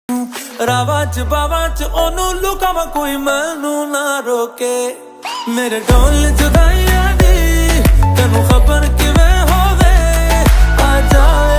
ਰਾਵਾਂ ਚ ਬਾਵਾਂ ਚ ਉਹਨੂੰ ਲੁਕਾਵਾਂ ਕੋਈ ਮੈਨੂੰ ਨਾ ਰੋਕੇ। ਮੇਰੇ ਢੋਲ ਜੁਦਾਈਆਂ ਦੀ ਤੈਨੂੰ ਖਬਰ ਕਿਵੇਂ ਹੋਵੇ, ਆ ਜਾ